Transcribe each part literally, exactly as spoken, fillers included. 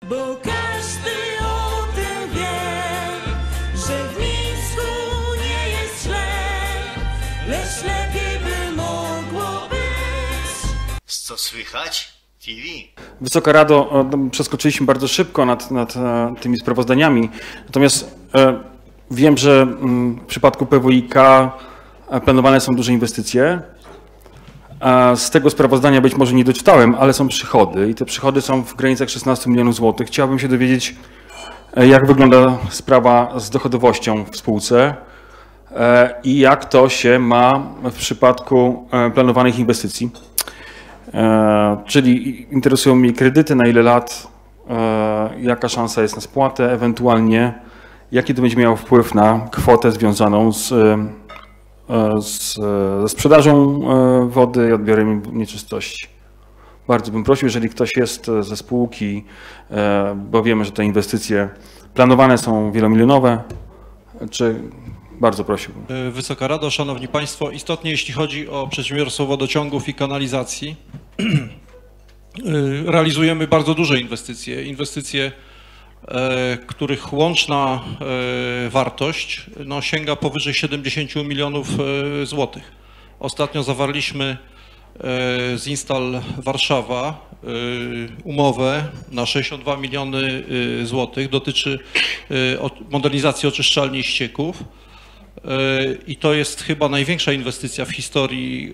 bo każdy o tym wie, że w Mińsku nie jest źle, lecz lepiej by mogło być. Co słychać? T V. Wysoka Rado, przeskoczyliśmy bardzo szybko nad, nad tymi sprawozdaniami, natomiast e, wiem, że w przypadku P W I K planowane są duże inwestycje. A z tego sprawozdania być może nie doczytałem, ale są przychody i te przychody są w granicach szesnastu milionów złotych. Chciałbym się dowiedzieć, jak wygląda sprawa z dochodowością w spółce i jak to się ma w przypadku planowanych inwestycji. Czyli interesują mnie kredyty, na ile lat, jaka szansa jest na spłatę, ewentualnie jaki to będzie miało wpływ na kwotę związaną z, z, ze sprzedażą wody i odbiorem nieczystości. Bardzo bym prosił, jeżeli ktoś jest ze spółki, bo wiemy, że te inwestycje planowane są wielomilionowe, czy bardzo prosiłbym. Wysoka Rado, Szanowni Państwo, istotnie jeśli chodzi o przedsiębiorstwo wodociągów i kanalizacji, realizujemy bardzo duże inwestycje, inwestycje, których łączna wartość no, sięga powyżej siedemdziesięciu milionów złotych. Ostatnio zawarliśmy z Instal Warszawa umowę na sześćdziesiąt dwa miliony złotych, dotyczy modernizacji oczyszczalni ścieków i to jest chyba największa inwestycja w historii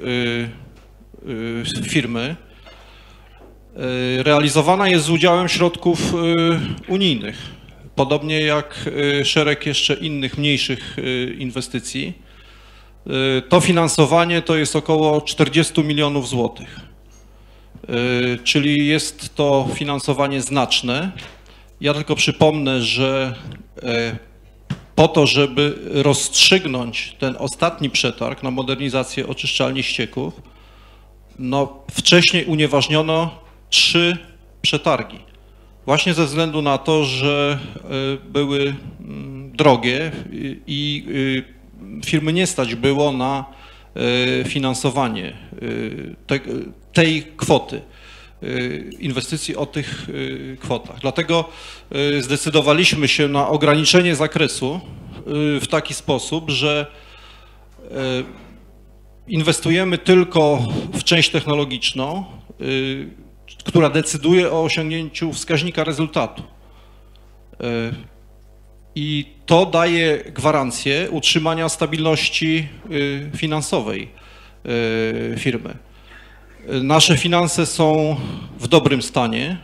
firmy. Realizowana jest z udziałem środków unijnych, podobnie jak szereg jeszcze innych mniejszych inwestycji. To finansowanie to jest około czterdziestu milionów złotych, czyli jest to finansowanie znaczne. Ja tylko przypomnę, że po to, żeby rozstrzygnąć ten ostatni przetarg na modernizację oczyszczalni ścieków, no wcześniej unieważniono trzy przetargi. Właśnie ze względu na to, że były drogie i firmy nie stać było na finansowanie tej kwoty, inwestycji o tych kwotach. Dlatego zdecydowaliśmy się na ograniczenie zakresu w taki sposób, że inwestujemy tylko w część technologiczną, która decyduje o osiągnięciu wskaźnika rezultatu. I to daje gwarancję utrzymania stabilności finansowej firmy. Nasze finanse są w dobrym stanie.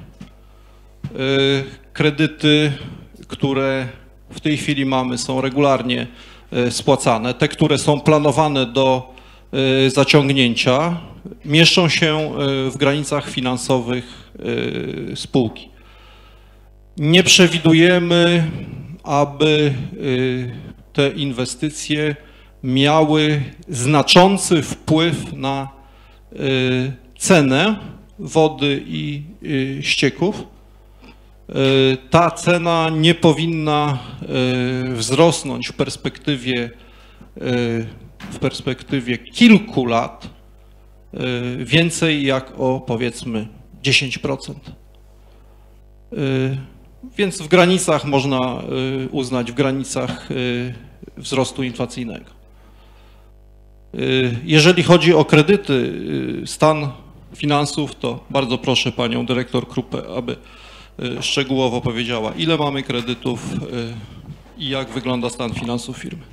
Kredyty, które w tej chwili mamy, są regularnie spłacane. Te, które są planowane do zaciągnięcia, mieszczą się w granicach finansowych spółki. Nie przewidujemy, aby te inwestycje miały znaczący wpływ na cenę wody i ścieków. Ta cena nie powinna wzrosnąć w perspektywie, w perspektywie kilku lat więcej jak o powiedzmy dziesięć procent. Więc w granicach można uznać, w granicach wzrostu inflacyjnego. Jeżeli chodzi o kredyty, stan finansów, to bardzo proszę panią dyrektor Krupę, aby szczegółowo powiedziała, ile mamy kredytów i jak wygląda stan finansów firmy.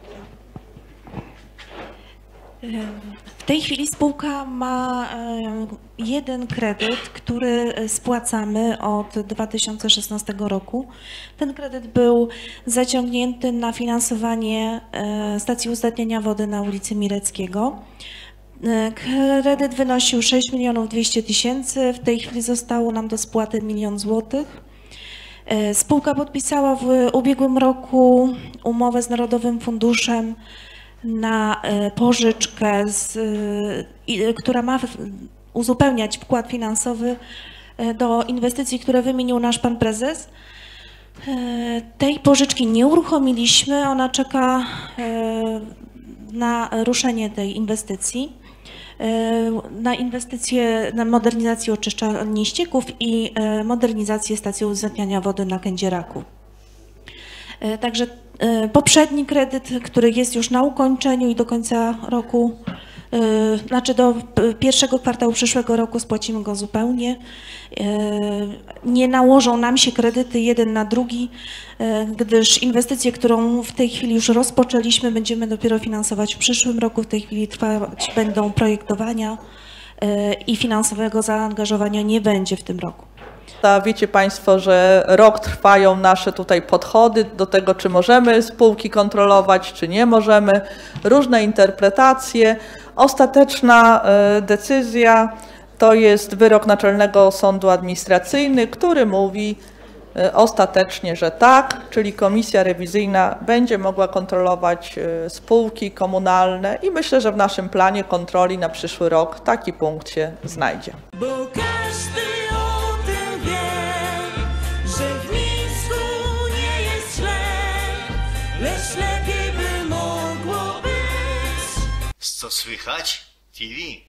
W tej chwili spółka ma jeden kredyt, który spłacamy od dwa tysiące szesnastego roku. Ten kredyt był zaciągnięty na finansowanie stacji uzdatniania wody na ulicy Mireckiego. Kredyt wynosił sześć milionów dwieście tysięcy, w tej chwili zostało nam do spłaty milion złotych. Spółka podpisała w ubiegłym roku umowę z Narodowym Funduszem na pożyczkę, z, która ma uzupełniać wkład finansowy do inwestycji, które wymienił nasz pan prezes. Tej pożyczki nie uruchomiliśmy, ona czeka na ruszenie tej inwestycji. na inwestycje, na modernizację oczyszczalni ścieków i modernizację stacji uzdatniania wody na Kędzieraku. Także poprzedni kredyt, który jest już na ukończeniu i do końca roku, znaczy do pierwszego kwartału przyszłego roku spłacimy go zupełnie. Nie nałożą nam się kredyty jeden na drugi, gdyż inwestycję, którą w tej chwili już rozpoczęliśmy, będziemy dopiero finansować w przyszłym roku. W tej chwili trwać będą projektowania i finansowego zaangażowania nie będzie w tym roku. Wiecie Państwo, że rok trwają nasze tutaj podchody do tego, czy możemy spółki kontrolować, czy nie możemy. Różne interpretacje. Ostateczna decyzja to jest wyrok Naczelnego Sądu Administracyjny, który mówi ostatecznie, że tak, czyli komisja rewizyjna będzie mogła kontrolować spółki komunalne i myślę, że w naszym planie kontroli na przyszły rok taki punkt się znajdzie. Bo każdy o tym wie, że w Mińsku nie jest źle, lecz lepiej by mogło być. Co słychać? T V.